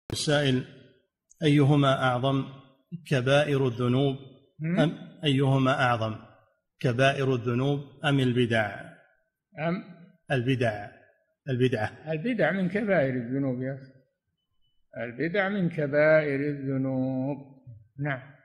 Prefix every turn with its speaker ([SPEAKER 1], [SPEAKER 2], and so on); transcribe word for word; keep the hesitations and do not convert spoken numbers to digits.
[SPEAKER 1] السائل: أيهما أعظم كبائر الذنوب أم أيهما أعظم كبائر الذنوب أم البدع؟
[SPEAKER 2] أم
[SPEAKER 1] البدع البدعة
[SPEAKER 2] البدع من كبائر الذنوب يا أخي، البدع من كبائر الذنوب. نعم.